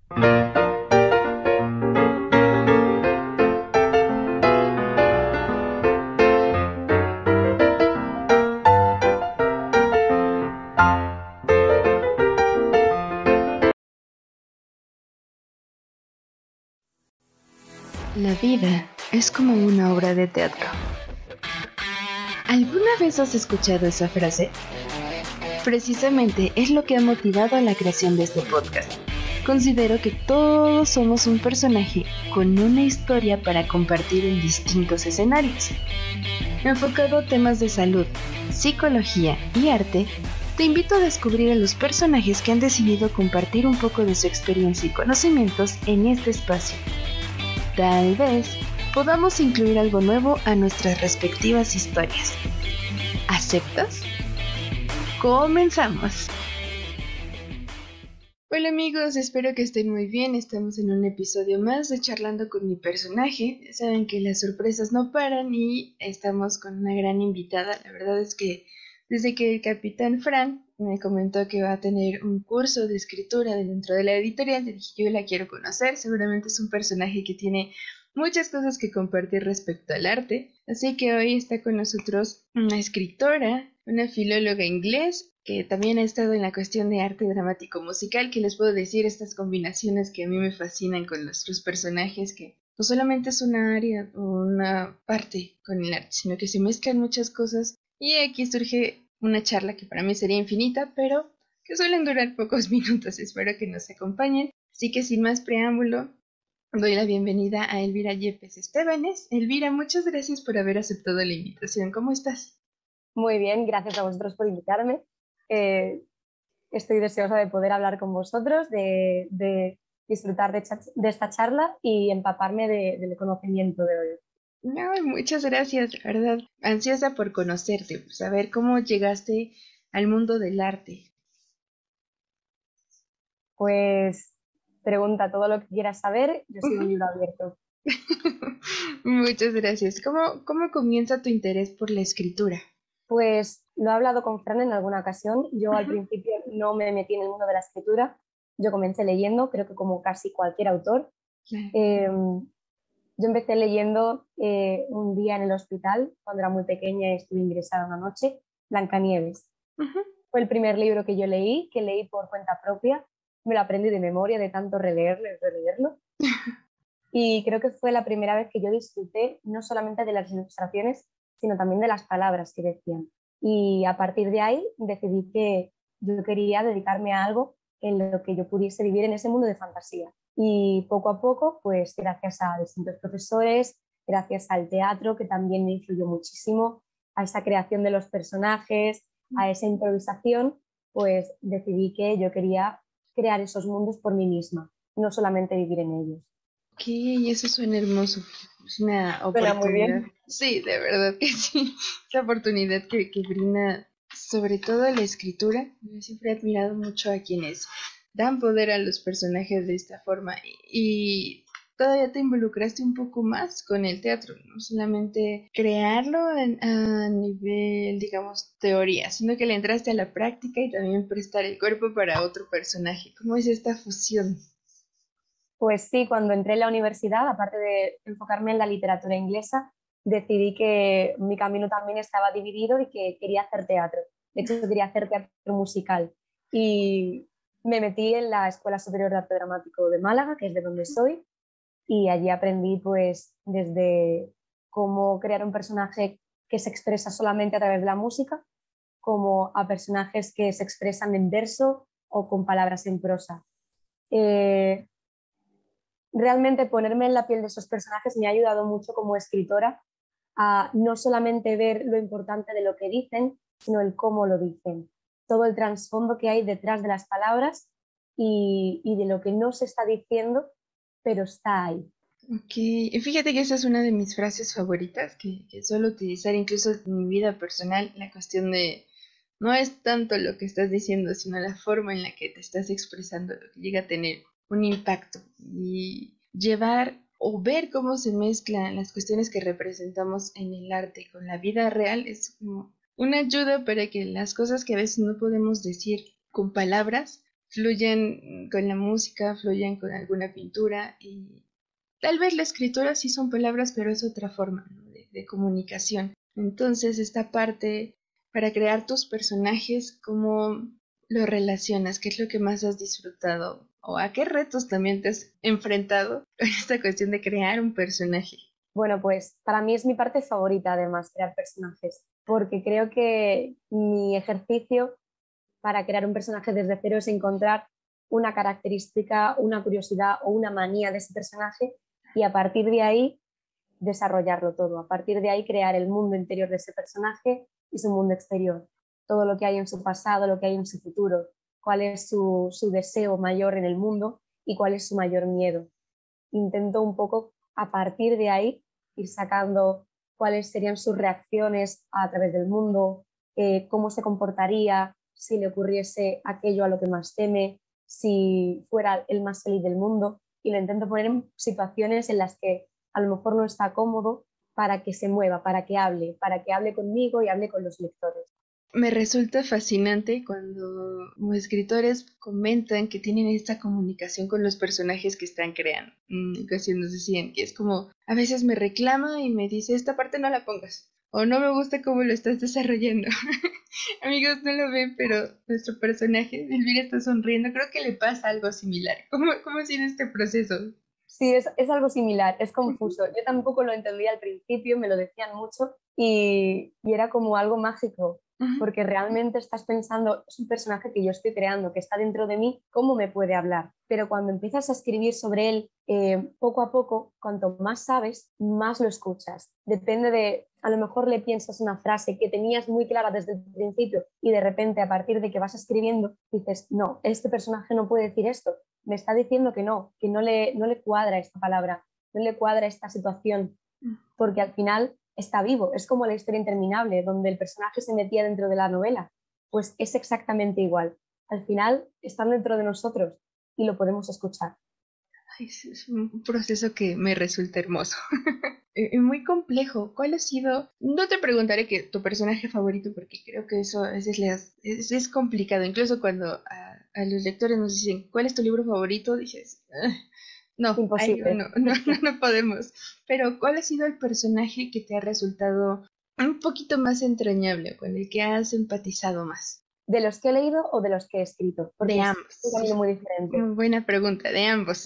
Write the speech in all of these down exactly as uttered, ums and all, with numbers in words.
La vida es como una obra de teatro. ¿Alguna vez has escuchado esa frase? Precisamente es lo que ha motivado a la creación de este podcast. Considero que todos somos un personaje con una historia para compartir en distintos escenarios. Enfocado a temas de salud, psicología y arte, te invito a descubrir a los personajes que han decidido compartir un poco de su experiencia y conocimientos en este espacio. Tal vez podamos incluir algo nuevo a nuestras respectivas historias. ¿Aceptas? ¡Comenzamos! Hola amigos, espero que estén muy bien. Estamos en un episodio más de Charlando con mi personaje. Saben que las sorpresas no paran y estamos con una gran invitada. La verdad es que desde que el capitán Frank me comentó que va a tener un curso de escritura dentro de la editorial, le dije, yo la quiero conocer. Seguramente es un personaje que tiene muchas cosas que compartir respecto al arte. Así que hoy está con nosotros una escritora, una filóloga inglés, que también ha estado en la cuestión de arte dramático musical, que les puedo decir estas combinaciones que a mí me fascinan con nuestros personajes, que no solamente es una área o una parte con el arte, sino que se mezclan muchas cosas. Y aquí surge una charla que para mí sería infinita, pero que suelen durar pocos minutos. Espero que nos acompañen. Así que sin más preámbulo, doy la bienvenida a Elvira Yepes Estebanes. Elvira, muchas gracias por haber aceptado la invitación. ¿Cómo estás? Muy bien, gracias a vosotros por invitarme. Eh, estoy deseosa de poder hablar con vosotros, de, de disfrutar de, de esta charla y empaparme de, del conocimiento de hoy. No, muchas gracias, la verdad. Ansiosa por conocerte, saber cómo llegaste al mundo del arte. Pues pregunta todo lo que quieras saber, yo soy un libro abierto. Muchas gracias. ¿Cómo, cómo comienza tu interés por la escritura? Pues lo he hablado con Fran en alguna ocasión. Yo Uh-huh. al principio no me metí en el mundo de la escritura. Yo comencé leyendo, creo que como casi cualquier autor. Uh-huh. Eh, Yo empecé leyendo eh, un día en el hospital, cuando era muy pequeña y estuve ingresada una noche, Blancanieves. Uh-huh. Fue el primer libro que yo leí, que leí por cuenta propia. Me lo aprendí de memoria, de tanto releerlo y releerlo. Y creo que fue la primera vez que yo disfruté no solamente de las ilustraciones, sino también de las palabras que decían. Y a partir de ahí decidí que yo quería dedicarme a algo en lo que yo pudiese vivir en ese mundo de fantasía. Y poco a poco, pues gracias a distintos profesores, gracias al teatro, que también me influyó muchísimo, a esa creación de los personajes, a esa improvisación, pues decidí que yo quería crear esos mundos por mí misma, no solamente vivir en ellos. Ok, eso suena hermoso. Es una Suena muy oportunidad. bien. Sí, de verdad que sí. Esa oportunidad que, que brinda, sobre todo la escritura. Yo siempre he admirado mucho a quienes dan poder a los personajes de esta forma. Y, y todavía te involucraste un poco más con el teatro, no solamente crearlo en, a nivel, digamos, teoría, sino que le entraste a la práctica y también prestar el cuerpo para otro personaje. ¿Cómo es esta fusión? Pues sí, cuando entré en la universidad, aparte de enfocarme en la literatura inglesa, decidí que mi camino también estaba dividido y que quería hacer teatro. De hecho, quería hacer teatro musical. Y me metí en la Escuela Superior de Arte Dramático de Málaga, que es de donde soy, y allí aprendí pues desde cómo crear un personaje que se expresa solamente a través de la música, como a personajes que se expresan en verso o con palabras en prosa. Eh, Realmente ponerme en la piel de esos personajes me ha ayudado mucho como escritora a no solamente ver lo importante de lo que dicen, sino el cómo lo dicen, todo el trasfondo que hay detrás de las palabras y, y de lo que no se está diciendo, pero está ahí. Ok, y fíjate que esa es una de mis frases favoritas que, que suelo utilizar incluso en mi vida personal, la cuestión de no es tanto lo que estás diciendo, sino la forma en la que te estás expresando lo que llega a tener un impacto y llevar o ver cómo se mezclan las cuestiones que representamos en el arte con la vida real es como una ayuda para que las cosas que a veces no podemos decir con palabras fluyan con la música, fluyan con alguna pintura y tal vez la escritura sí son palabras, pero es otra forma, ¿no? de, de comunicación. Entonces, esta parte para crear tus personajes, ¿cómo lo relacionas? ¿Qué es lo que más has disfrutado? ¿O a qué retos también te has enfrentado con esta cuestión de crear un personaje? Bueno, pues para mí es mi parte favorita además, crear personajes, porque creo que mi ejercicio para crear un personaje desde cero es encontrar una característica, una curiosidad o una manía de ese personaje y a partir de ahí desarrollarlo todo. A partir de ahí crear el mundo interior de ese personaje y su mundo exterior. Todo lo que hay en su pasado, lo que hay en su futuro, cuál es su, su deseo mayor en el mundo y cuál es su mayor miedo. Intento un poco a partir de ahí ir sacando cuáles serían sus reacciones a través del mundo, eh, cómo se comportaría si le ocurriese aquello a lo que más teme, si fuera el más feliz del mundo, y lo intento poner en situaciones en las que a lo mejor no está cómodo para que se mueva, para que hable, para que hable conmigo y hable con los lectores. Me resulta fascinante cuando como escritores comentan que tienen esta comunicación con los personajes que están creando. En ocasión nos decían que es como, a veces me reclama y me dice, esta parte no la pongas, o no me gusta cómo lo estás desarrollando. Amigos, no lo ven, pero nuestro personaje, Elvira, está sonriendo. Creo que le pasa algo similar. ¿Cómo, cómo ha sido este proceso? Sí, es, es algo similar, es confuso. Yo tampoco lo entendía al principio, me lo decían mucho y, y era como algo mágico, Ujú. porque realmente estás pensando, es un personaje que yo estoy creando, que está dentro de mí, ¿cómo me puede hablar? Pero cuando empiezas a escribir sobre él, eh, poco a poco, cuanto más sabes, más lo escuchas. Depende de, a lo mejor le piensas una frase que tenías muy clara desde el principio y de repente a partir de que vas escribiendo dices, no, este personaje no puede decir esto, me está diciendo que no, que no le, no le cuadra esta palabra, no le cuadra esta situación, porque al final está vivo, es como la historia interminable, donde el personaje se metía dentro de la novela, pues es exactamente igual. Al final están dentro de nosotros y lo podemos escuchar. Ay, es es un proceso que me resulta hermoso. Eh, eh, Muy complejo. ¿Cuál ha sido? No te preguntaré que tu personaje favorito, porque creo que eso a veces les- es, es complicado. Incluso cuando a, a los lectores nos dicen, ¿cuál es tu libro favorito? Dices, "Ah, no, ay, no, Imposible. no, no, no no podemos. Pero ¿cuál ha sido el personaje que te ha resultado un poquito más entrañable, con el que has empatizado más? ¿De los que he leído o de los que he escrito? De Porque es un ambos. camino muy diferente. Muy buena pregunta, de ambos.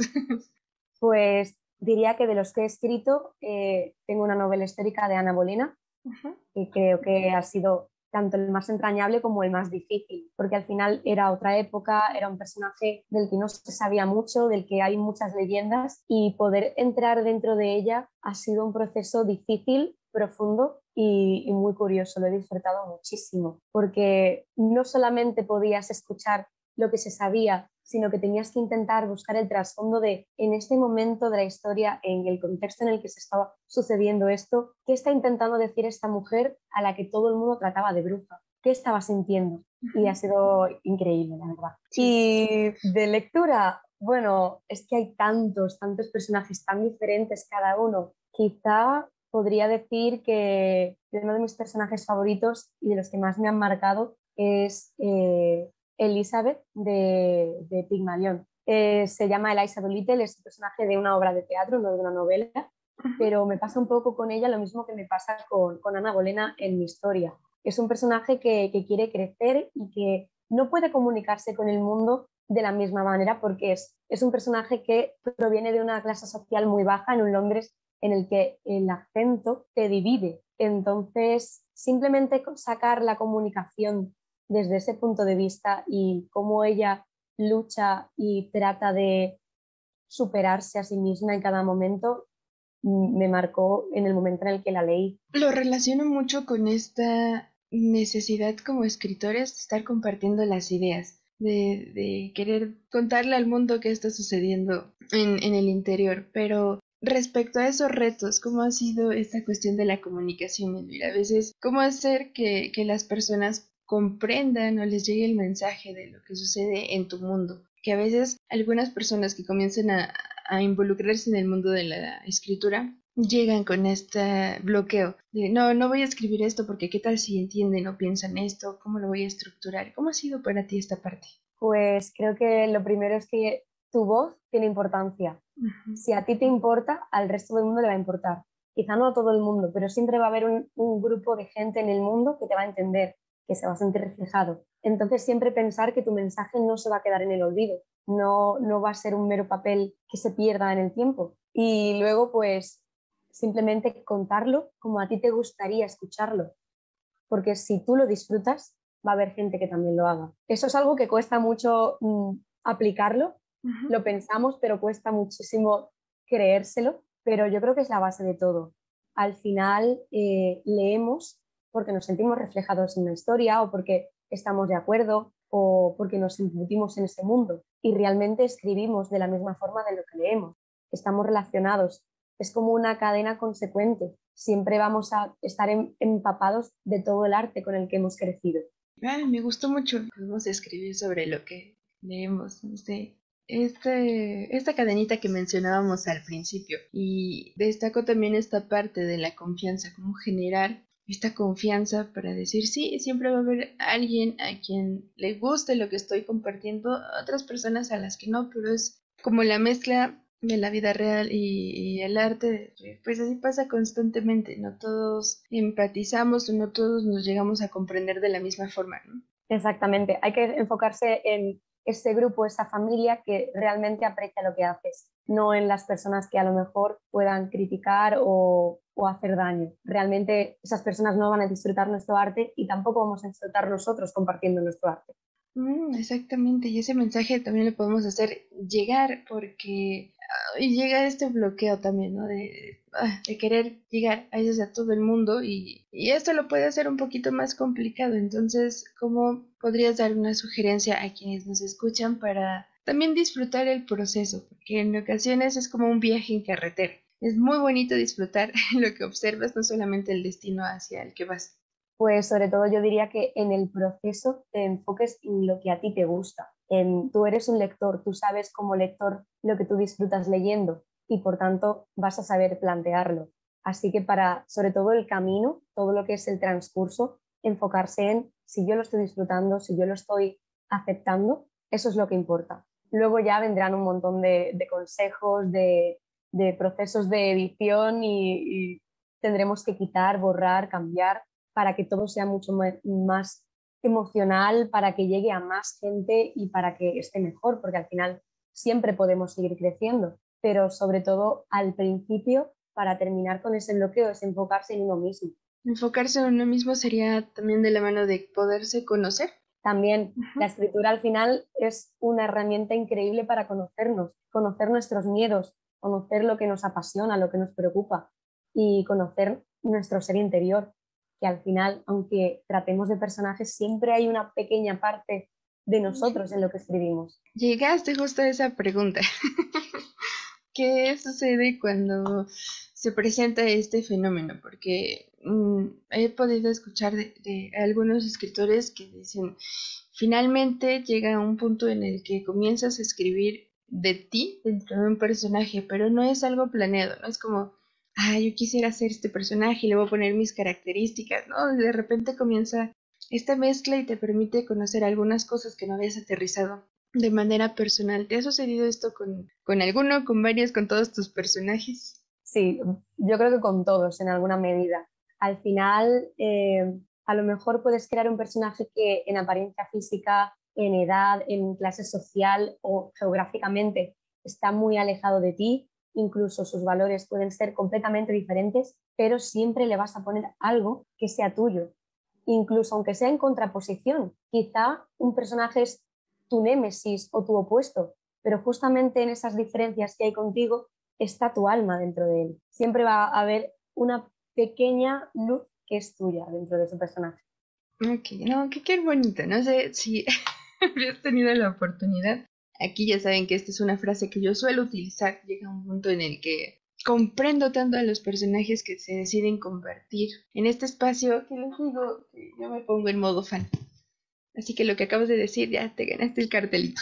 Pues diría que de los que he escrito, eh, tengo una novela histórica de Ana Bolena, Ujú. que creo que ha sido tanto el más entrañable como el más difícil, porque al final era otra época, era un personaje del que no se sabía mucho, del que hay muchas leyendas, y poder entrar dentro de ella ha sido un proceso difícil, profundo y, y muy curioso. Lo he disfrutado muchísimo, porque no solamente podías escuchar lo que se sabía, sino que tenías que intentar buscar el trasfondo de, en este momento de la historia, en el contexto en el que se estaba sucediendo esto, ¿qué está intentando decir esta mujer a la que todo el mundo trataba de bruja? ¿Qué estaba sintiendo? Y ha Ujú. sido increíble, la verdad. Sí. Y de lectura, bueno, es que hay tantos, tantos personajes tan diferentes cada uno. Quizá podría decir que uno de mis personajes favoritos y de los que más me han marcado es eh, Elizabeth de, de Pigmalión. Eh, se llama Eliza Doolittle, es un personaje de una obra de teatro, no de una novela, Ujú. pero me pasa un poco con ella lo mismo que me pasa con, con Ana Bolena en mi historia. Es un personaje que, que quiere crecer y que no puede comunicarse con el mundo de la misma manera porque es, es un personaje que proviene de una clase social muy baja en un Londres en el que el acento te divide. Entonces, simplemente sacar la comunicación desde ese punto de vista y cómo ella lucha y trata de superarse a sí misma en cada momento, mm, me marcó en el momento en el que la leí. Lo relaciono mucho con esta necesidad como escritores de estar compartiendo las ideas, de, de querer contarle al mundo qué está sucediendo en, en el interior. Pero respecto a esos retos, ¿cómo ha sido esta cuestión de la comunicación, Elvira? A veces, ¿cómo hacer que, que las personas comprendan o les llegue el mensaje de lo que sucede en tu mundo? Que a veces algunas personas que comienzan a, a involucrarse en el mundo de la escritura llegan con este bloqueo de no, no voy a escribir esto porque qué tal si entienden o piensan esto, cómo lo voy a estructurar. ¿Cómo ha sido para ti esta parte? Pues creo que lo primero es que tu voz tiene importancia. Uh-huh. Si a ti te importa, al resto del mundo le va a importar. Quizá no a todo el mundo, pero siempre va a haber un, un grupo de gente en el mundo que te va a entender, que se va a sentir reflejado. Entonces siempre pensar que tu mensaje no se va a quedar en el olvido, no, no va a ser un mero papel que se pierda en el tiempo. Y luego pues simplemente contarlo como a ti te gustaría escucharlo, porque si tú lo disfrutas, va a haber gente que también lo haga. Eso es algo que cuesta mucho mmm, aplicarlo, uh-huh. Lo pensamos, pero cuesta muchísimo creérselo, pero yo creo que es la base de todo. Al final eh, leemos porque nos sentimos reflejados en una historia o porque estamos de acuerdo o porque nos sentimos en ese mundo y realmente escribimos de la misma forma de lo que leemos. Estamos relacionados. Es como una cadena consecuente. Siempre vamos a estar empapados de todo el arte con el que hemos crecido. Ah, me gustó mucho. Podemos escribir sobre lo que leemos. Este, este, esta cadenita que mencionábamos al principio. Y destaco también esta parte de la confianza, cómo generar esta confianza para decir sí, siempre va a haber alguien a quien le guste lo que estoy compartiendo, otras personas a las que no, pero es como la mezcla de la vida real y, y el arte, pues así pasa constantemente, no todos empatizamos o no todos nos llegamos a comprender de la misma forma, ¿no? Exactamente, hay que enfocarse en ese grupo, esa familia que realmente aprecia lo que haces, no en las personas que a lo mejor puedan criticar o, o hacer daño. Realmente esas personas no van a disfrutar nuestro arte y tampoco vamos a disfrutar nosotros compartiendo nuestro arte. Mm, exactamente, y ese mensaje también lo podemos hacer llegar porque uh, y llega este bloqueo también, ¿no? De, uh, de querer llegar a veces a todo el mundo y, y esto lo puede hacer un poquito más complicado. Entonces, ¿cómo podrías dar una sugerencia a quienes nos escuchan para también disfrutar el proceso? Porque en ocasiones es como un viaje en carretera. Es muy bonito disfrutar lo que observas, no solamente el destino hacia el que vas. Pues sobre todo yo diría que en el proceso te enfoques en lo que a ti te gusta. En, tú eres un lector, tú sabes como lector lo que tú disfrutas leyendo y por tanto vas a saber plantearlo. Así que para, sobre todo el camino, todo lo que es el transcurso, enfocarse en si yo lo estoy disfrutando, si yo lo estoy aceptando, eso es lo que importa. Luego ya vendrán un montón de, de consejos, de, de procesos de edición y, y tendremos que quitar, borrar, cambiar, para que todo sea mucho más emocional, para que llegue a más gente y para que esté mejor, porque al final siempre podemos seguir creciendo, pero sobre todo al principio, para terminar con ese bloqueo, es enfocarse en uno mismo. Enfocarse en uno mismo sería también de la mano de poderse conocer. También uh-huh. La escritura al final es una herramienta increíble para conocernos, conocer nuestros miedos, conocer lo que nos apasiona, lo que nos preocupa y conocer nuestro ser interior, que al final, aunque tratemos de personajes, siempre hay una pequeña parte de nosotros en lo que escribimos. Llegaste justo a esa pregunta. ¿Qué sucede cuando se presenta este fenómeno? Porque mmm, he podido escuchar de, de algunos escritores que dicen, finalmente llega un punto en el que comienzas a escribir de ti dentro de un personaje, pero no es algo planeado, no es como, ah, yo quisiera ser este personaje y le voy a poner mis características, ¿no? De repente comienza esta mezcla y te permite conocer algunas cosas que no habías aterrizado de manera personal. ¿Te ha sucedido esto con, con alguno, con varios, con todos tus personajes? Sí, yo creo que con todos en alguna medida. Al final, eh, a lo mejor puedes crear un personaje que en apariencia física, en edad, en clase social o geográficamente está muy alejado de ti, incluso sus valores pueden ser completamente diferentes, pero siempre le vas a poner algo que sea tuyo, incluso aunque sea en contraposición. Quizá un personaje es tu némesis o tu opuesto, pero justamente en esas diferencias que hay contigo está tu alma dentro de él. Siempre va a haber una pequeña luz que es tuya dentro de ese personaje. Ok, no, qué, qué bonito. No sé si habías tenido la oportunidad. Aquí ya saben que esta es una frase que yo suelo utilizar. Llega un punto en el que comprendo tanto a los personajes que se deciden convertir en este espacio que les digo que yo me pongo en modo fan. Así que lo que acabas de decir, ya te ganaste el cartelito.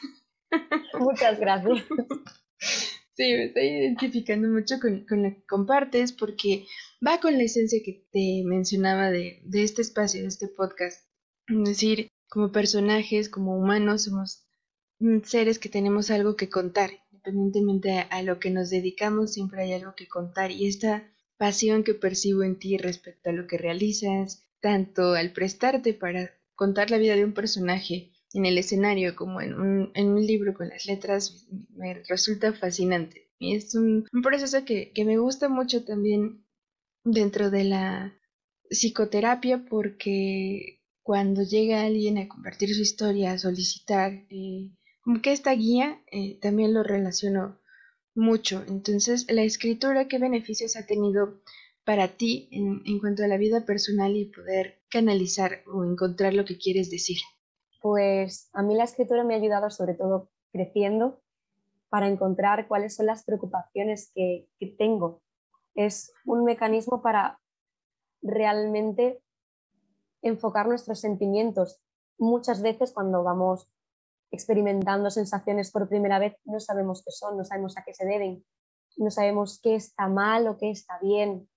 Muchas gracias. Sí, me estoy identificando mucho con, con lo que compartes porque va con la esencia que te mencionaba de, de este espacio, de este podcast. Es decir, como personajes, como humanos, somos mm, seres que tenemos algo que contar. Independientemente a, a lo que nos dedicamos, siempre hay algo que contar. Y esta pasión que percibo en ti respecto a lo que realizas, tanto al prestarte para contar la vida de un personaje en el escenario como en un, en un libro con las letras, me resulta fascinante. Y es un, un proceso que, que me gusta mucho también dentro de la psicoterapia porque cuando llega alguien a compartir su historia, a solicitar, eh, como que esta guía eh, también lo relaciono mucho. Entonces, la escritura, ¿qué beneficios ha tenido para ti en, en cuanto a la vida personal y poder canalizar o encontrar lo que quieres decir? Pues a mí la escritura me ha ayudado sobre todo creciendo para encontrar cuáles son las preocupaciones que, que tengo. Es un mecanismo para realmente enfocar nuestros sentimientos. Muchas veces cuando vamos experimentando sensaciones por primera vez no sabemos qué son, no sabemos a qué se deben, no sabemos qué está mal o qué está bien.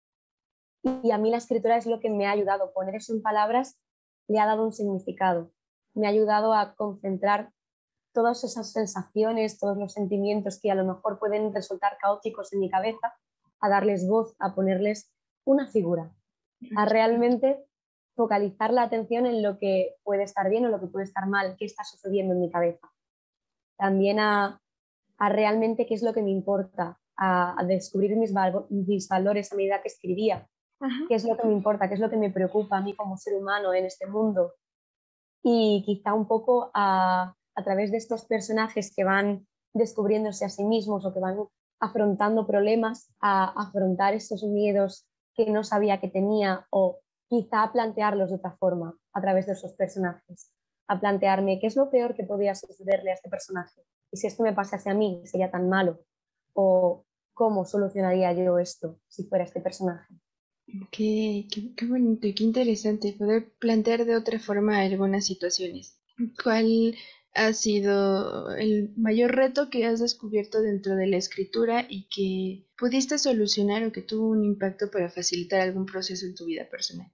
Y a mí la escritura es lo que me ha ayudado. Poner eso en palabras le ha dado un significado. Me ha ayudado a concentrar todas esas sensaciones, todos los sentimientos que a lo mejor pueden resultar caóticos en mi cabeza, a darles voz, a ponerles una figura, a realmente focalizar la atención en lo que puede estar bien o lo que puede estar mal, qué está sucediendo en mi cabeza. También a, a realmente qué es lo que me importa, a, a descubrir mis, val mis valores a medida que escribía, Ajá. qué es lo que me importa, qué es lo que me preocupa a mí como ser humano en este mundo. Y quizá un poco a, a través de estos personajes que van descubriéndose a sí mismos o que van afrontando problemas, a afrontar esos miedos que no sabía que tenía o quizá plantearlos de otra forma a través de esos personajes, a plantearme qué es lo peor que podría sucederle a este personaje y si esto me pasase a mí sería tan malo o cómo solucionaría yo esto si fuera este personaje. Qué, qué, qué bonito y qué interesante poder plantear de otra forma algunas situaciones. ¿Cuál ha sido el mayor reto que has descubierto dentro de la escritura y que pudiste solucionar o que tuvo un impacto para facilitar algún proceso en tu vida personal?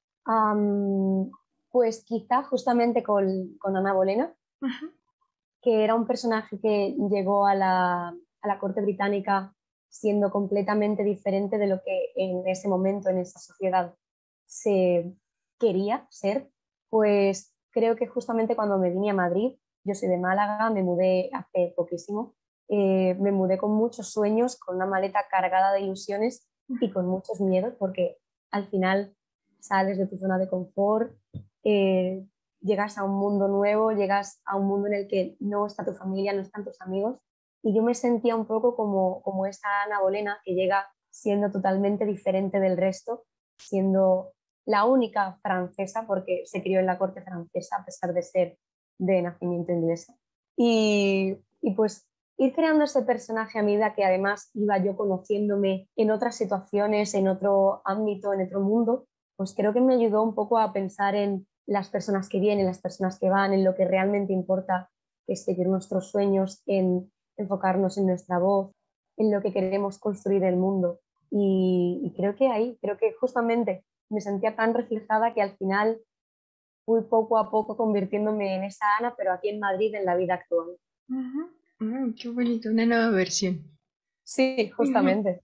Um, pues quizá justamente con, con Ana Bolena, Ajá. que era un personaje que llegó a la, a la corte británica siendo completamente diferente de lo que en ese momento, en esa sociedad, se quería ser, pues creo que justamente cuando me vine a Madrid, yo soy de Málaga, me mudé hace poquísimo, eh, me mudé con muchos sueños, con una maleta cargada de ilusiones y con muchos miedos, porque al final sales de tu zona de confort, eh, llegas a un mundo nuevo, llegas a un mundo en el que no está tu familia, no están tus amigos. Y yo me sentía un poco como, como esa Ana Bolena que llega siendo totalmente diferente del resto, siendo la única francesa, porque se crió en la corte francesa a pesar de ser de nacimiento inglesa. Y, y pues ir creando ese personaje a medida que además iba yo conociéndome en otras situaciones, en otro ámbito, en otro mundo, pues creo que me ayudó un poco a pensar en las personas que vienen, las personas que van, en lo que realmente importa, que es seguir nuestros sueños, en enfocarnos en nuestra voz, en lo que queremos construir el mundo. Y, y creo que ahí, creo que justamente me sentía tan reflejada que al final fui poco a poco convirtiéndome en esa Ana, pero aquí en Madrid, en la vida actual. Ajá. Mm, qué bonito, una nueva versión. Sí, Ujú. justamente.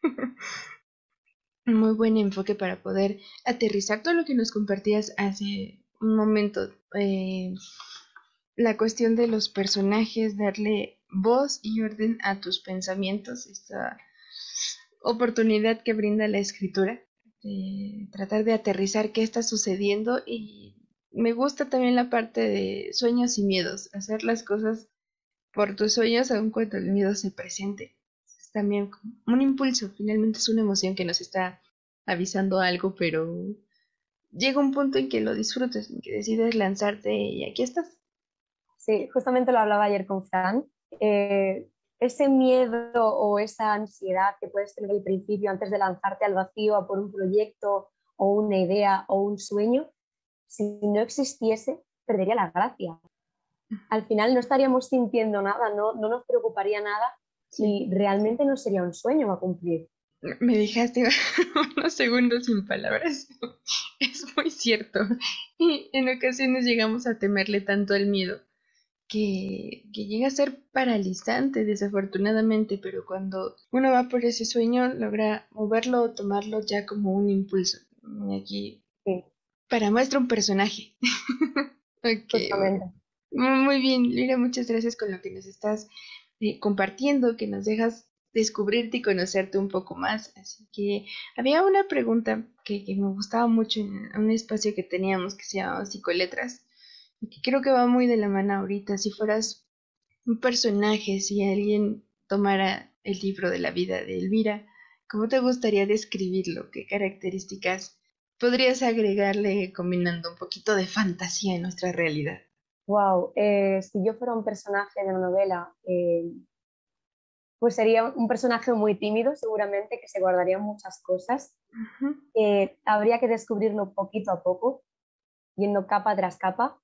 Un muy buen enfoque para poder aterrizar todo lo que nos compartías hace un momento. Eh, la cuestión de los personajes, darle voz y orden a tus pensamientos, esta oportunidad que brinda la escritura, de tratar de aterrizar qué está sucediendo y me gusta también la parte de sueños y miedos, hacer las cosas por tus sueños aun cuando el miedo se presente. Es también como un impulso, finalmente es una emoción que nos está avisando algo, pero llega un punto en que lo disfrutas, en que decides lanzarte y aquí estás. Sí, justamente lo hablaba ayer con Fran. Eh, ese miedo o esa ansiedad que puedes tener al principio antes de lanzarte al vacío a por un proyecto o una idea o un sueño, si no existiese, perdería la gracia. Al final no estaríamos sintiendo nada, no, no nos preocuparía nada Sí. y realmente no sería un sueño a cumplir. Me dejaste unos segundos sin palabras. Es muy cierto. Y en ocasiones llegamos a temerle tanto al miedo que, que llega a ser paralizante, desafortunadamente, pero cuando uno va por ese sueño, logra moverlo o tomarlo ya como un impulso. Y aquí, Sí, para muestra un personaje. Ok, justamente. muy muy bien, Lira, muchas gracias con lo que nos estás eh, compartiendo, que nos dejas descubrirte y conocerte un poco más. Así que había una pregunta que, que me gustaba mucho en un espacio que teníamos que se llamaba Psicoletras, y que creo que va muy de la mano ahorita. Si fueras un personaje, si alguien tomara el libro de la vida de Elvira, ¿cómo te gustaría describirlo? ¿Qué características podrías agregarle combinando un poquito de fantasía en nuestra realidad? Wow, si yo fuera un personaje de una novela, eh, pues sería un personaje muy tímido, seguramente, que se guardaría muchas cosas. Ujú. Eh, habría que descubrirlo poquito a poco, yendo capa tras capa.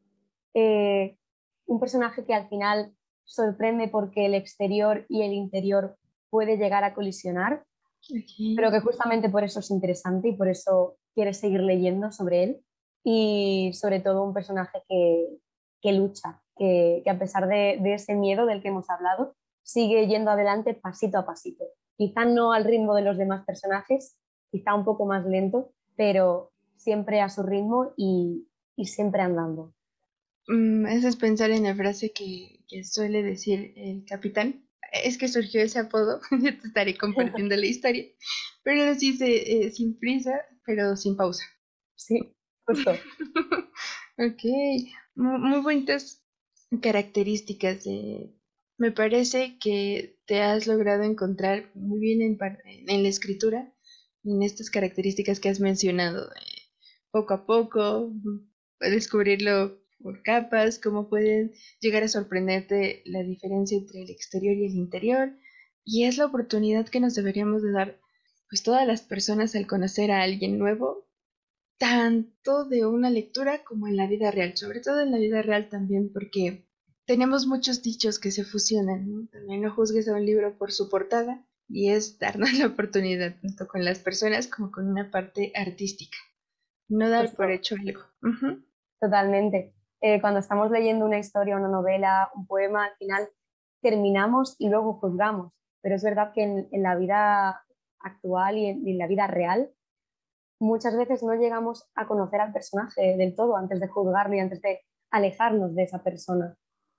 Eh, un personaje que al final sorprende porque el exterior y el interior puede llegar a colisionar, pero Ok. que justamente por eso es interesante y por eso quieres seguir leyendo sobre él. Y sobre todo un personaje que, que lucha, que, que a pesar de, de ese miedo del que hemos hablado, sigue yendo adelante pasito a pasito. Quizá no al ritmo de los demás personajes, quizá un poco más lento, pero siempre a su ritmo y, y siempre andando. Mm, eso es pensar en la frase que, que suele decir el capitán. Es que surgió ese apodo, yo te estaré compartiendo la historia. Pero nos dice eh, sin prisa, pero sin pausa. Sí, justo. Ok, mu- muy bonitas características. De- me parece que te has logrado encontrar muy bien en, par- en la escritura, en estas características que has mencionado, eh, poco a poco, a descubrirlo por capas, cómo pueden llegar a sorprenderte la diferencia entre el exterior y el interior, y es la oportunidad que nos deberíamos de dar, pues todas las personas al conocer a alguien nuevo, tanto de una lectura como en la vida real, sobre todo en la vida real también, porque tenemos muchos dichos que se fusionan, ¿no? También no juzgues a un libro por su portada, y es darnos la oportunidad, tanto con las personas como con una parte artística, no dar por Justo. hecho algo. Ujú. Totalmente. Eh, cuando estamos leyendo una historia, una novela, un poema, al final terminamos y luego juzgamos. Pero es verdad que en, en la vida actual y en, y en la vida real muchas veces no llegamos a conocer al personaje del todo antes de juzgarlo y antes de alejarnos de esa persona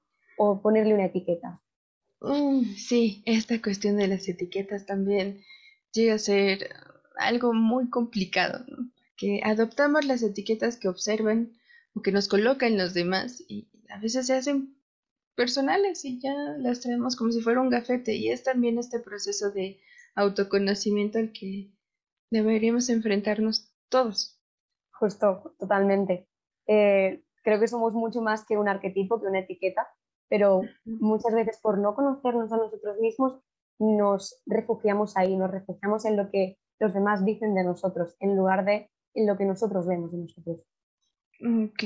o ponerle una etiqueta. Mm, sí, esta cuestión de las etiquetas también llega a ser algo muy complicado, ¿no? Que adoptamos las etiquetas que observan o que nos colocan los demás y a veces se hacen personales y ya las traemos como si fuera un gafete, y es también este proceso de autoconocimiento al que deberíamos enfrentarnos todos. Justo, totalmente. Eh, creo que somos mucho más que un arquetipo, que una etiqueta, pero muchas veces por no conocernos a nosotros mismos nos refugiamos ahí, nos refugiamos en lo que los demás dicen de nosotros, en lugar de en lo que nosotros vemos de nosotros. Ok.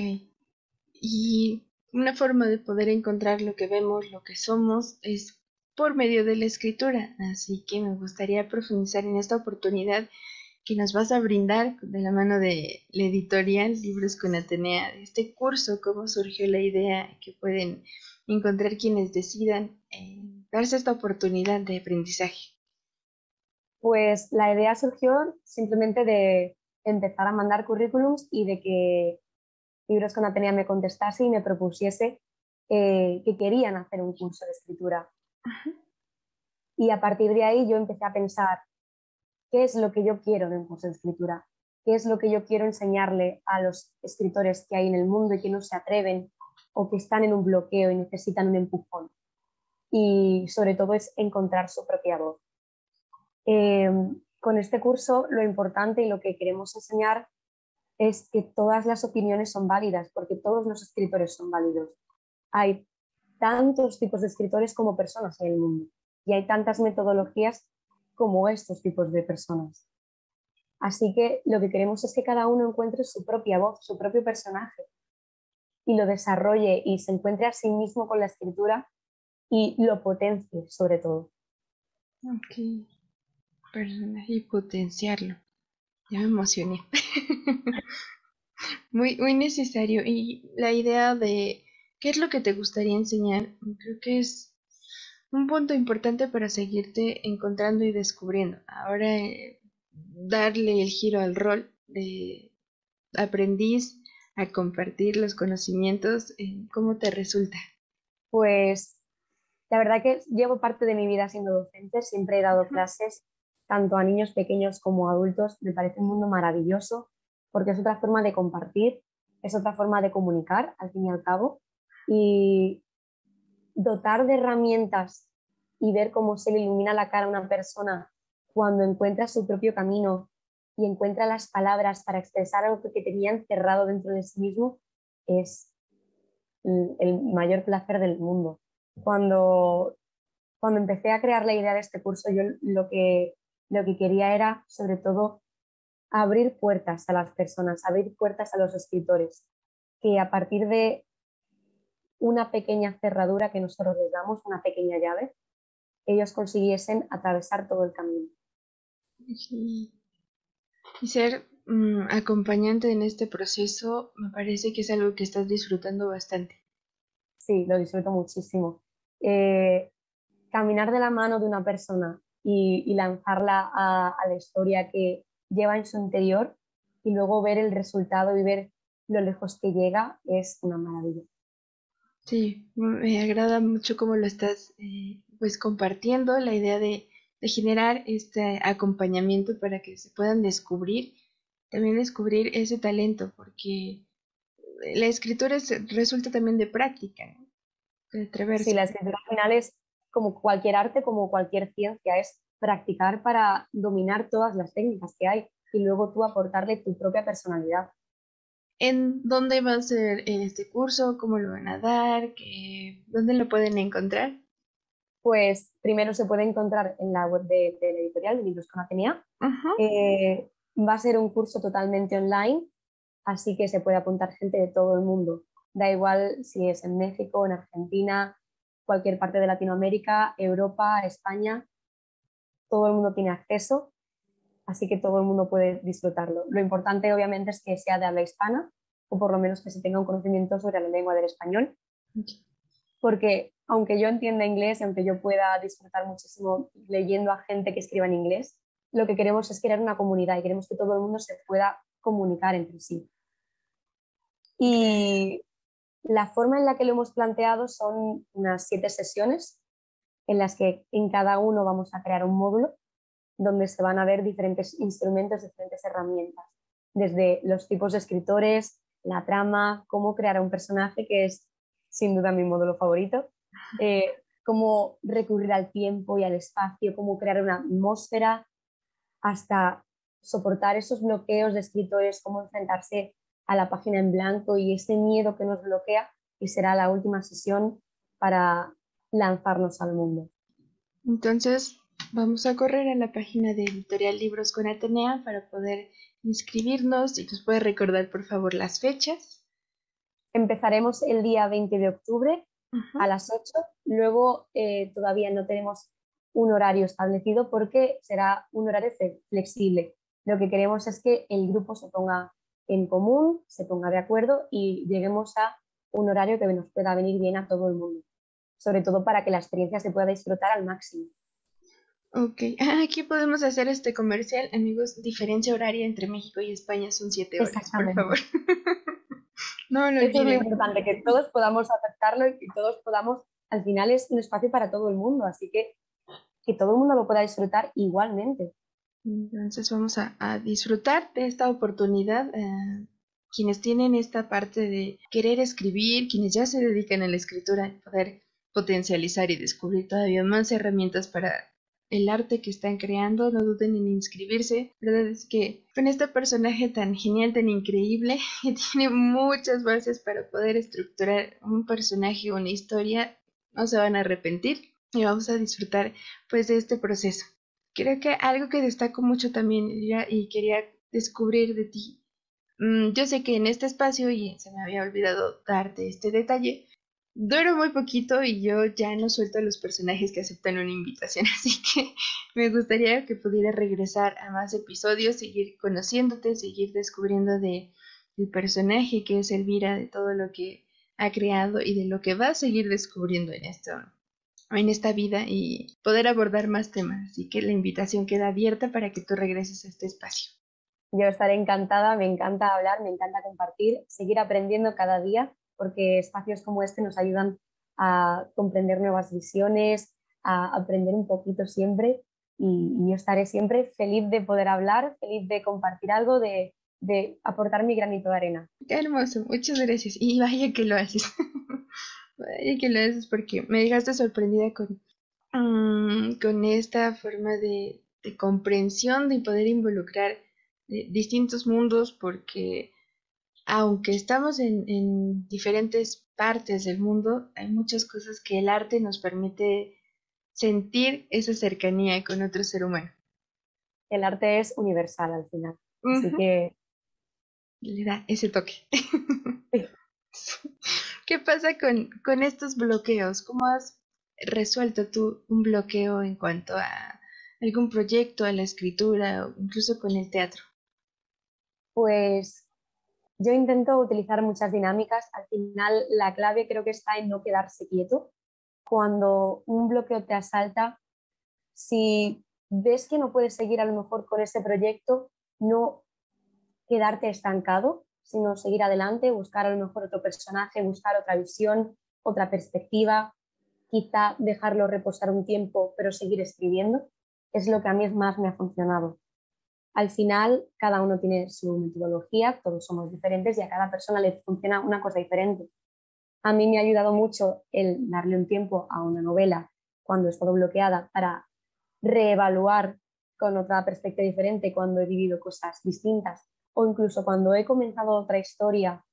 Y una forma de poder encontrar lo que vemos, lo que somos, es por medio de la escritura. Así que me gustaría profundizar en esta oportunidad que nos vas a brindar de la mano de la editorial Libros con Atenea, de este curso, cómo surgió la idea que pueden encontrar quienes decidan eh, darse esta oportunidad de aprendizaje. Pues la idea surgió simplemente de empezar a mandar currículums y de que Libros con Atenea me contestase y me propusiese eh, que querían hacer un curso de escritura. Y a partir de ahí yo empecé a pensar qué es lo que yo quiero en un curso de escritura, qué es lo que yo quiero enseñarle a los escritores que hay en el mundo y que no se atreven o que están en un bloqueo y necesitan un empujón. Y sobre todo es encontrar su propia voz. Eh, con este curso lo importante y lo que queremos enseñar es que todas las opiniones son válidas, porque todos los escritores son válidos. Hay tantos tipos de escritores como personas en el mundo y hay tantas metodologías como estos tipos de personas. Así que lo que queremos es que cada uno encuentre su propia voz, su propio personaje y lo desarrolle y se encuentre a sí mismo con la escritura y lo potencie sobre todo. Ok. personaje y potenciarlo. Ya me emocioné. Muy, muy necesario. Y la idea de qué es lo que te gustaría enseñar, creo que es un punto importante para seguirte encontrando y descubriendo. Ahora, eh, darle el giro al rol de aprendiz a compartir los conocimientos, eh, ¿cómo te resulta? Pues la verdad que llevo parte de mi vida siendo docente, siempre he dado clases tanto a niños pequeños como a adultos. Me parece un mundo maravilloso porque es otra forma de compartir, es otra forma de comunicar, al fin y al cabo, y dotar de herramientas y ver cómo se le ilumina la cara a una persona cuando encuentra su propio camino y encuentra las palabras para expresar algo que tenía encerrado dentro de sí mismo, es el, el mayor placer del mundo. Cuando, cuando empecé a crear la idea de este curso, yo lo que, lo que quería era, sobre todo, abrir puertas a las personas, abrir puertas a los escritores, que a partir de una pequeña cerradura que nosotros les damos, una pequeña llave, ellos consiguiesen atravesar todo el camino. Y, y ser mm, acompañante en este proceso me parece que es algo que estás disfrutando bastante. Sí, lo disfruto muchísimo. Eh, caminar de la mano de una persona y, y lanzarla a, a la historia que lleva en su interior y luego ver el resultado y ver lo lejos que llega es una maravilla. Sí, me agrada mucho cómo lo estás eh, pues compartiendo, la idea de, de generar este acompañamiento para que se puedan descubrir, también descubrir ese talento, porque la escritura es- resulta también de práctica, ¿no? De Sí, atreverse. la escritura al final es como cualquier arte, como cualquier ciencia, es practicar para dominar todas las técnicas que hay y luego tú aportarle tu propia personalidad. ¿En dónde va a ser este curso? ¿Cómo lo van a dar? ¿Qué, dónde lo pueden encontrar? Pues primero se puede encontrar en la web de, de la editorial de Libros con Atenea. Ajá. Eh, va a ser un curso totalmente online, así que se puede apuntar gente de todo el mundo. Da igual si es en México, en Argentina, cualquier parte de Latinoamérica, Europa, España, todo el mundo tiene acceso, así que todo el mundo puede disfrutarlo. Lo importante obviamente es que sea de habla hispana o por lo menos que se tenga un conocimiento sobre la lengua del español, porque aunque yo entienda inglés y aunque yo pueda disfrutar muchísimo leyendo a gente que escriba en inglés, lo que queremos es crear una comunidad y queremos que todo el mundo se pueda comunicar entre sí. Y la forma en la que lo hemos planteado son unas siete sesiones en las que en cada uno vamos a crear un módulo donde se van a ver diferentes instrumentos, diferentes herramientas, desde los tipos de escritores, la trama, cómo crear a un personaje, que es sin duda mi módulo favorito, eh, cómo recurrir al tiempo y al espacio, cómo crear una atmósfera, hasta soportar esos bloqueos de escritores, cómo enfrentarse a la página en blanco y ese miedo que nos bloquea, y será la última sesión para lanzarnos al mundo. Entonces, vamos a correr a la página de Editorial Libros con Atenea para poder inscribirnos y nos puede recordar por favor las fechas. Empezaremos el día veinte de octubre Ajá. a las ocho. Luego eh, todavía no tenemos un horario establecido porque será un horario flexible. Lo que queremos es que el grupo se ponga en común, se ponga de acuerdo y lleguemos a un horario que nos pueda venir bien a todo el mundo, sobre todo para que la experiencia se pueda disfrutar al máximo. Ok, ah, aquí podemos hacer este comercial, amigos. Diferencia horaria entre México y España son siete horas, por favor. Exactamente. No lo Eso es lo olviden. importante, que todos podamos aceptarlo y que todos podamos, al final es un espacio para todo el mundo, así que que todo el mundo lo pueda disfrutar igualmente. Entonces vamos a, a disfrutar de esta oportunidad. Eh, quienes tienen esta parte de querer escribir, quienes ya se dedican a la escritura, poder potencializar y descubrir todavía más herramientas para el arte que están creando, no duden en inscribirse. La verdad es que con este personaje tan genial, tan increíble, que tiene muchas bases para poder estructurar un personaje o una historia, no se van a arrepentir y vamos a disfrutar pues de este proceso. Creo que algo que destaco mucho también, Elvira, y quería descubrir de ti, mm, yo sé que en este espacio, y se me había olvidado darte este detalle, Duro muy poquito y yo ya no suelto a los personajes que aceptan una invitación, así que me gustaría que pudiera regresar a más episodios, seguir conociéndote, seguir descubriendo de el personaje que es Elvira, de todo lo que ha creado y de lo que va a seguir descubriendo en esto, en esta vida y poder abordar más temas. Así que la invitación queda abierta para que tú regreses a este espacio. Yo estaré encantada, me encanta hablar, me encanta compartir, seguir aprendiendo cada día, porque espacios como este nos ayudan a comprender nuevas visiones, a aprender un poquito siempre y, y yo estaré siempre feliz de poder hablar, feliz de compartir algo, de, de aportar mi granito de arena. Qué hermoso, muchas gracias. Y vaya que lo haces. Vaya que lo haces porque me dejaste sorprendida con, mm, con esta forma de, de comprensión, de poder involucrar eh, distintos mundos, porque aunque estamos en, en diferentes partes del mundo, hay muchas cosas que el arte nos permite sentir esa cercanía con otro ser humano. El arte es universal al final, así Ujú, que le da ese toque. sí. ¿Qué pasa con, con estos bloqueos? ¿Cómo has resuelto tú un bloqueo en cuanto a algún proyecto, a la escritura o incluso con el teatro? Pues yo intento utilizar muchas dinámicas, al final la clave creo que está en no quedarse quieto. Cuando un bloqueo te asalta, si ves que no puedes seguir a lo mejor con ese proyecto, no quedarte estancado, sino seguir adelante, buscar a lo mejor otro personaje, buscar otra visión, otra perspectiva, quizá dejarlo reposar un tiempo, pero seguir escribiendo, es lo que a mí más me ha funcionado. Al final, cada uno tiene su metodología, todos somos diferentes y a cada persona le funciona una cosa diferente. A mí me ha ayudado mucho el darle un tiempo a una novela cuando he estado bloqueada para reevaluar con otra perspectiva diferente cuando he vivido cosas distintas o incluso cuando he comenzado otra historia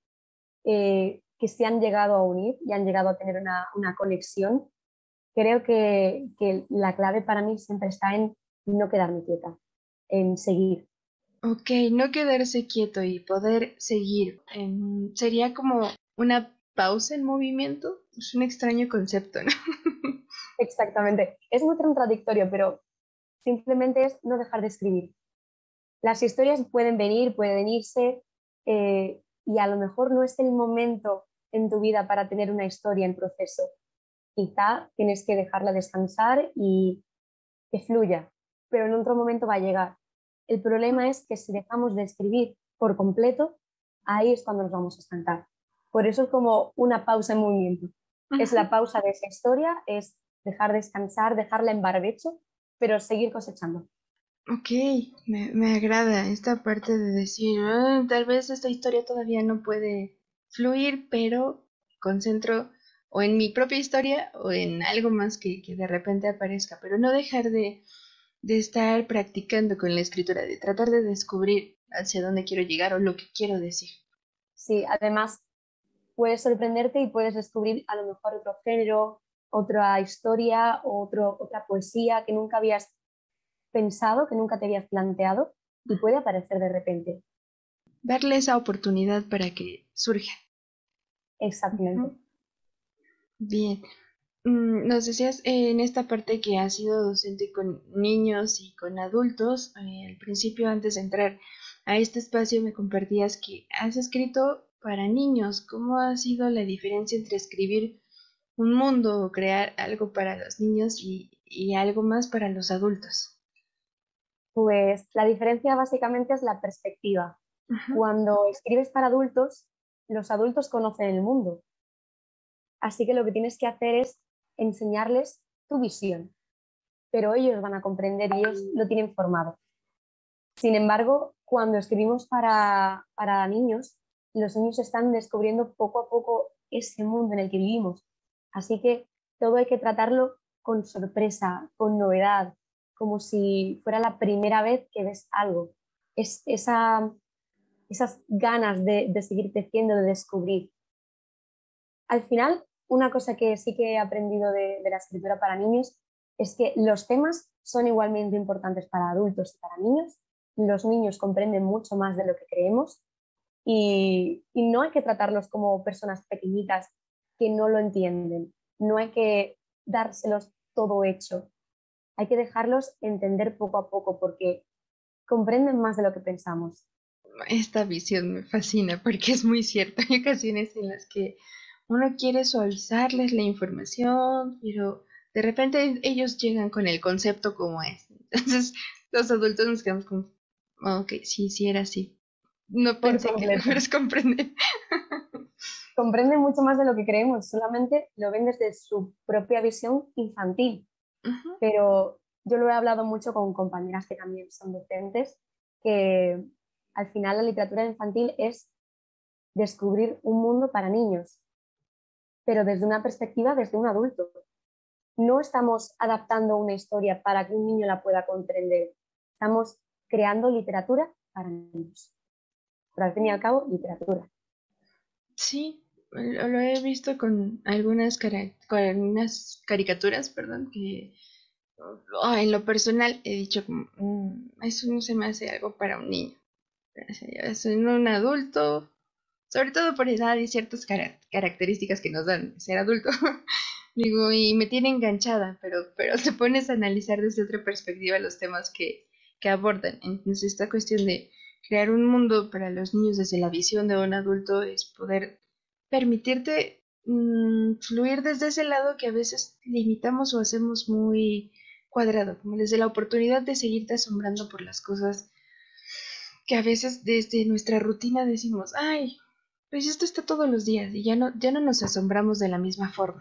eh, que se han llegado a unir y han llegado a tener una, una conexión. Creo que, que la clave para mí siempre está en no quedarme quieta, en seguir. Ok, no quedarse quieto y poder seguir. Em, sería como una pausa en movimiento. Es un extraño concepto, ¿no? Exactamente. Es muy contradictorio, pero simplemente es no dejar de escribir. Las historias pueden venir, pueden irse, eh, y a lo mejor no es el momento en tu vida para tener una historia en proceso. Quizá tienes que dejarla descansar y que fluya, pero en otro momento va a llegar. El problema es que si dejamos de escribir por completo, ahí es cuando nos vamos a estancar. Por eso es como una pausa en movimiento. Es Ujú. la pausa de esa historia, es dejar descansar, dejarla en barbecho, pero seguir cosechando. Ok, me, me agrada esta parte de decir, "Ah, tal vez esta historia todavía no puede fluir, pero concentro o en mi propia historia o en algo más que, que de repente aparezca, pero no dejar de, de estar practicando con la escritura, de tratar de descubrir hacia dónde quiero llegar o lo que quiero decir. Sí, además puedes sorprenderte y puedes descubrir a lo mejor otro género, otra historia, otro, otra poesía que nunca habías pensado, que nunca te habías planteado y puede aparecer de repente. Darle esa oportunidad para que surja. Exactamente. Ujú. Bien. Mm, Nos decías eh, en esta parte que has sido docente con niños y con adultos. Eh, al principio, antes de entrar a este espacio, me compartías que has escrito para niños. ¿Cómo ha sido la diferencia entre escribir un mundo o crear algo para los niños y, y algo más para los adultos? Pues la diferencia básicamente es la perspectiva. Ujú. Cuando escribes para adultos, los adultos conocen el mundo, así que lo que tienes que hacer es enseñarles tu visión, pero ellos van a comprender y ellos lo tienen formado. Sin embargo, cuando escribimos para, para niños, los niños están descubriendo poco a poco ese mundo en el que vivimos. Así que todo hay que tratarlo con sorpresa, con novedad, como si fuera la primera vez que ves algo. Es esa, esas ganas de, de seguir creciendo, de descubrir. Al final, una cosa que sí que he aprendido de, de la escritura para niños es que los temas son igualmente importantes para adultos y para niños. Los niños comprenden mucho más de lo que creemos y, y no hay que tratarlos como personas pequeñitas que no lo entienden. No hay que dárselos todo hecho. Hay que dejarlos entender poco a poco porque comprenden más de lo que pensamos. Esta visión me fascina porque es muy cierto. Hay ocasiones en las que uno quiere suavizarles la información, pero de repente ellos llegan con el concepto como es. Entonces los adultos nos quedamos como, "Ah, ok, sí, sí era así. No Por pensé que me completo. fueras a comprender". Comprenden mucho más de lo que creemos, solamente lo ven desde su propia visión infantil. Ujú. Pero yo lo he hablado mucho con compañeras que también son docentes, que al final la literatura infantil es descubrir un mundo para niños, pero desde una perspectiva desde un adulto. No estamos adaptando una historia para que un niño la pueda comprender, estamos creando literatura para niños. Pero al fin y al cabo, literatura. Sí, lo, lo he visto con algunas, cara- con algunas caricaturas, perdón, que oh, en lo personal he dicho como, "Mm, eso no se me hace algo para un niño. O sea, ya soy un adulto, sobre todo por edad y ciertas cara- características que nos dan ser adulto". Digo, y me tiene enganchada, pero, pero te pones a analizar desde otra perspectiva los temas que, que abordan. Entonces, esta cuestión de crear un mundo para los niños desde la visión de un adulto es poder permitirte mm, fluir desde ese lado que a veces limitamos o hacemos muy cuadrado, como desde la oportunidad de seguirte asombrando por las cosas que a veces desde nuestra rutina decimos, ay, pues esto está todos los días y ya no, ya no nos asombramos de la misma forma.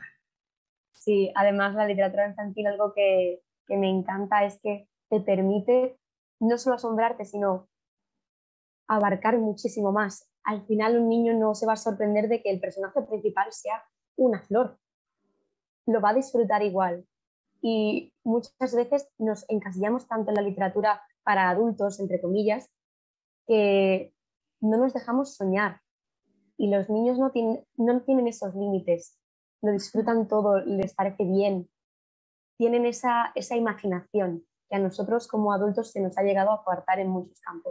Sí, además la literatura infantil, algo que, que me encanta es que te permite no solo asombrarte, sino abarcar muchísimo más. Al final un niño no se va a sorprender de que el personaje principal sea una flor, lo va a disfrutar igual. Y muchas veces nos encasillamos tanto en la literatura para adultos, entre comillas, que no nos dejamos soñar. Y los niños no tienen, no tienen esos límites, lo disfrutan todo, les parece bien, tienen esa, esa imaginación que a nosotros como adultos se nos ha llegado a coartar en muchos campos.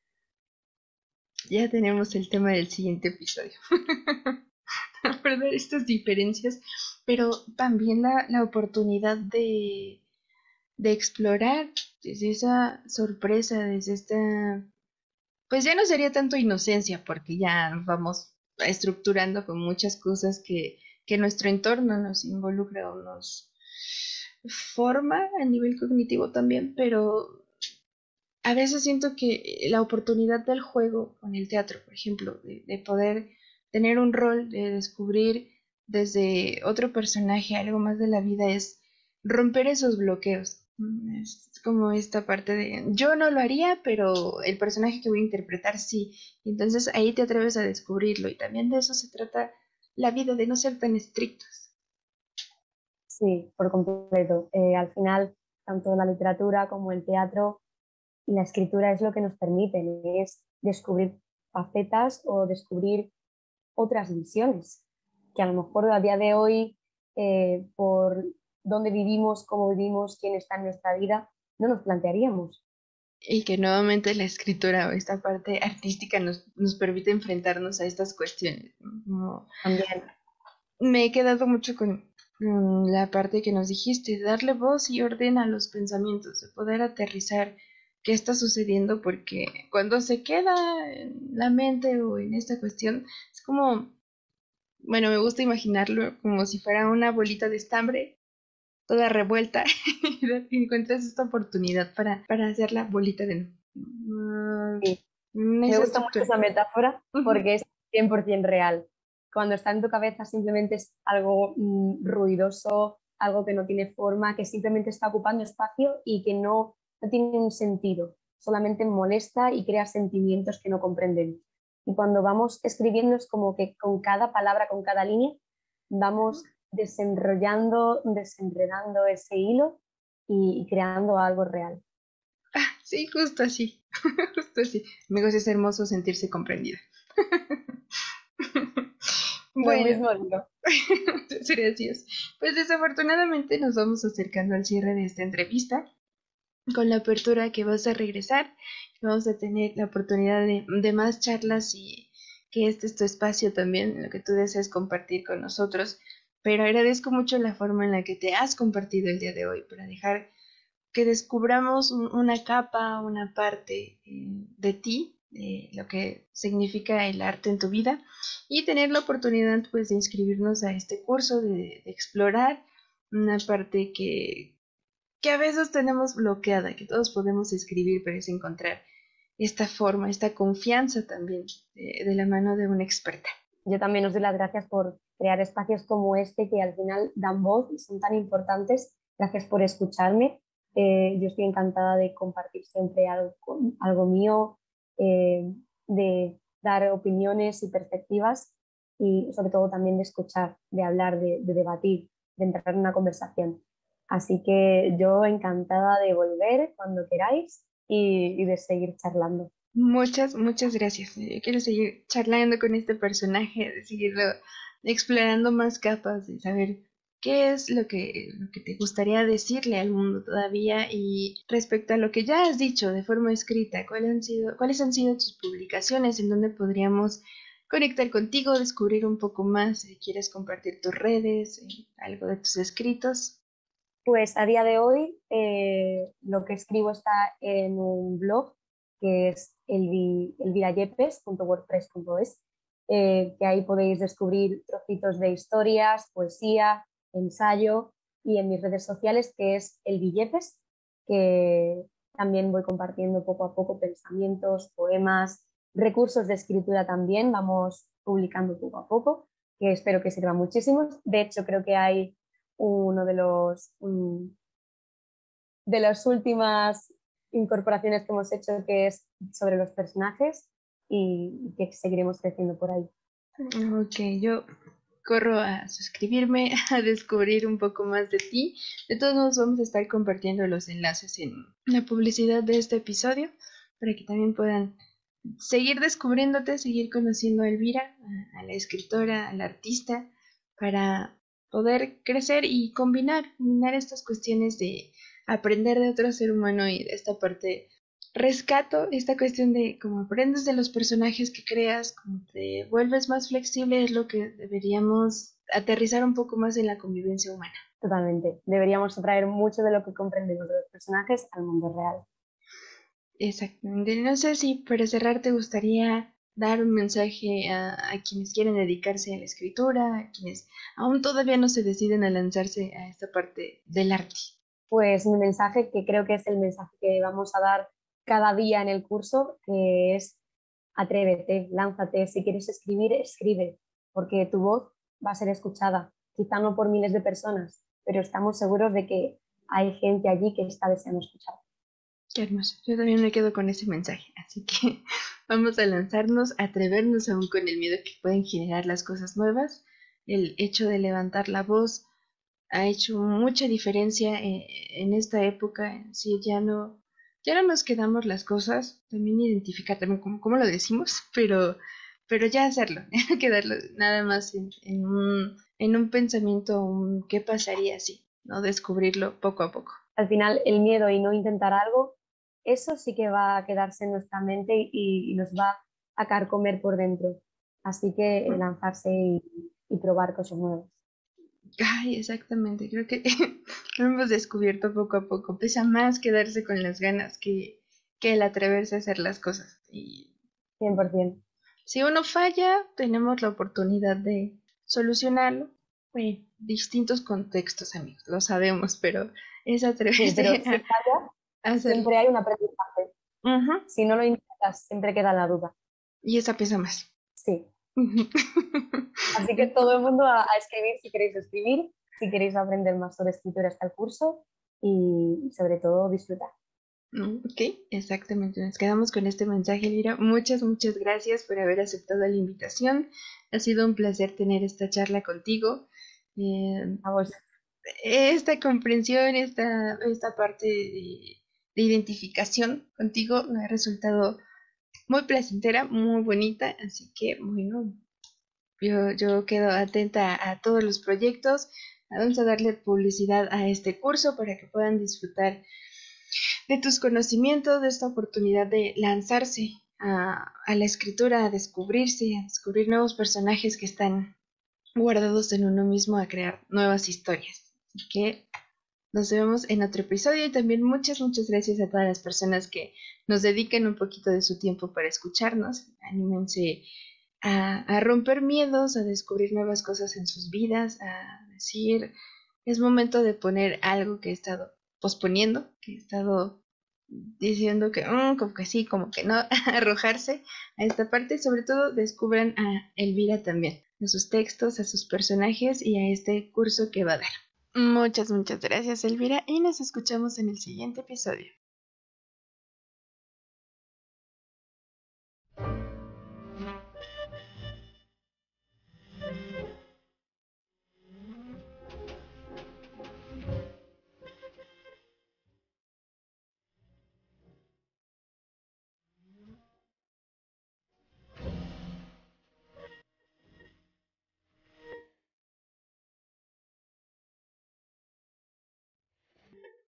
Ya tenemos el tema del siguiente episodio. Abordar estas diferencias, pero también la, la oportunidad de, de explorar desde esa sorpresa, desde esta, pues ya no sería tanto inocencia, porque ya nos vamos estructurando con muchas cosas que, que nuestro entorno nos involucra o nos forma a nivel cognitivo también, pero a veces siento que la oportunidad del juego con el teatro, por ejemplo, de, de poder tener un rol, de descubrir desde otro personaje algo más de la vida, es romper esos bloqueos. Mm, Es como esta parte de yo no lo haría, pero el personaje que voy a interpretar sí. Y entonces ahí te atreves a descubrirlo. Y también de eso se trata la vida, de no ser tan estrictos. Sí, por completo. Eh, al final, tanto la literatura como el teatro y la escritura es lo que nos permiten, es descubrir facetas o descubrir otras visiones, que a lo mejor a día de hoy, eh, por dónde vivimos, cómo vivimos, quién está en nuestra vida, no nos plantearíamos. Y que nuevamente la escritura o esta parte artística nos, nos permite enfrentarnos a estas cuestiones, ¿no? Como También, me he quedado mucho con, con la parte que nos dijiste, darle voz y orden a los pensamientos, de poder aterrizar qué está sucediendo, porque cuando se queda en la mente o en esta cuestión, es como, bueno, me gusta imaginarlo como si fuera una bolita de estambre, toda revuelta, y encuentras esta oportunidad para, para hacer la bolita de nuevo. sí. Mm, Me esa gusta mucho estructura. esa metáfora Ujú. porque es cien por ciento real. Cuando está en tu cabeza simplemente es algo mm, ruidoso, algo que no tiene forma, que simplemente está ocupando espacio y que no, no tiene un sentido, solamente molesta y crea sentimientos que no comprendemos. Y cuando vamos escribiendo es como que con cada palabra, con cada línea, vamos desenrollando, desenredando ese hilo y, y creando algo real. Sí, justo así, justo así. Amigos, es hermoso sentirse comprendida. Lo Bueno, mismo digo. gracias. Pues desafortunadamente nos vamos acercando al cierre de esta entrevista, con la apertura que vas a regresar, que vamos a tener la oportunidad de, de más charlas y que este es tu espacio también, lo que tú deseas compartir con nosotros, pero agradezco mucho la forma en la que te has compartido el día de hoy para dejar que descubramos un, una capa, una parte eh, de ti, de lo que significa el arte en tu vida y tener la oportunidad pues de inscribirnos a este curso, de, de explorar una parte que, que a veces tenemos bloqueada, que todos podemos escribir, pero es encontrar esta forma, esta confianza también de, de la mano de una experta. Yo también os doy las gracias por crear espacios como este que al final dan voz y son tan importantes. Gracias por escucharme. Eh, yo estoy encantada de compartir siempre algo, algo mío, eh, de dar opiniones y perspectivas y sobre todo también de escuchar, de hablar, de, de debatir, de entrar en una conversación. Así que yo encantada de volver cuando queráis y, y de seguir charlando. Muchas, muchas gracias. Yo quiero seguir charlando con este personaje, de seguirlo explorando más capas, de saber qué es lo que, lo que te gustaría decirle al mundo todavía y respecto a lo que ya has dicho de forma escrita, ¿cuáles han sido, cuáles han sido tus publicaciones, en donde podríamos conectar contigo, descubrir un poco más, si quieres compartir tus redes, eh, algo de tus escritos? Pues a día de hoy eh, lo que escribo está en un blog que es elvi, elvirayepes punto wordpress punto es, eh, que ahí podéis descubrir trocitos de historias, poesía, ensayo y en mis redes sociales que es elviyepes, que también voy compartiendo poco a poco pensamientos, poemas, recursos de escritura también, vamos publicando poco a poco, que espero que sirva muchísimo. De hecho, creo que hay uno de los um, de las últimas incorporaciones que hemos hecho que es sobre los personajes y que seguiremos creciendo por ahí. Ok, yo corro a suscribirme, a descubrir un poco más de ti. De todos modos, vamos a estar compartiendo los enlaces en la publicidad de este episodio para que también puedan seguir descubriéndote, seguir conociendo a Elvira, a, a la escritora, a la artista, para poder crecer y combinar, combinar estas cuestiones de aprender de otro ser humano y de esta parte rescato esta cuestión de cómo aprendes de los personajes que creas, cómo te vuelves más flexible, es lo que deberíamos aterrizar un poco más en la convivencia humana. Totalmente. Deberíamos traer mucho de lo que comprendemos de los personajes al mundo real. Exactamente. No sé si para cerrar te gustaría dar un mensaje a, a quienes quieren dedicarse a la escritura, a quienes aún todavía no se deciden a lanzarse a esta parte del arte. Pues mi mensaje, que creo que es el mensaje que vamos a dar cada día en el curso, que es atrévete, lánzate, si quieres escribir, escribe, porque tu voz va a ser escuchada, quizá no por miles de personas, pero estamos seguros de que hay gente allí que está deseando escuchar. Qué hermoso. Yo también me quedo con ese mensaje. Así que vamos a lanzarnos, a atrevernos aún con el miedo que pueden generar las cosas nuevas. El hecho de levantar la voz ha hecho mucha diferencia en, en esta época. Sí, ya no, ya no nos quedamos las cosas, también identificar también cómo, cómo lo decimos, pero, pero ya hacerlo, no quedarlo nada más en, en un, en un pensamiento, un qué pasaría si, ¿no? Descubrirlo poco a poco. Al final, el miedo y no intentar algo, eso sí que va a quedarse en nuestra mente y, y nos va a carcomer por dentro. Así que eh, lanzarse y, y probar cosas nuevas. Ay, exactamente, creo que lo hemos descubierto poco a poco. Pesa más quedarse con las ganas que, que el atreverse a hacer las cosas. Y cien por ciento. si uno falla, tenemos la oportunidad de solucionarlo. En distintos contextos, amigos, lo sabemos, pero es Sí, atreverse pero si a, falla, a hacerlo. siempre hay un aprendizaje. Ujú. Si no lo intentas, siempre queda la duda. Y esa pesa más. Sí. Ujú. Así que todo el mundo a, a escribir si queréis escribir, si queréis aprender más sobre escritura está el curso y sobre todo disfrutar. Mm, Ok, exactamente. Nos quedamos con este mensaje, Elvira. Muchas, muchas gracias por haber aceptado la invitación. Ha sido un placer tener esta charla contigo. Eh, A vos. esta comprensión, esta, esta parte de, de identificación contigo me ha resultado muy placentera, muy bonita. Así que, bueno, yo, yo quedo atenta a todos los proyectos. Vamos a darle publicidad a este curso para que puedan disfrutar de tus conocimientos, de esta oportunidad de lanzarse a, a la escritura, a descubrirse, a descubrir nuevos personajes que están guardados en uno mismo, a crear nuevas historias. Así que nos vemos en otro episodio y también muchas, muchas gracias a todas las personas que nos dediquen un poquito de su tiempo para escucharnos. Anímense a, a romper miedos, a descubrir nuevas cosas en sus vidas, a decir, es momento de poner algo que he estado posponiendo, que he estado diciendo que mm, como que sí, como que no, arrojarse a esta parte. Sobre todo descubran a Elvira también, a sus textos, a sus personajes y a este curso que va a dar. Muchas, muchas gracias, Elvira, y nos escuchamos en el siguiente episodio.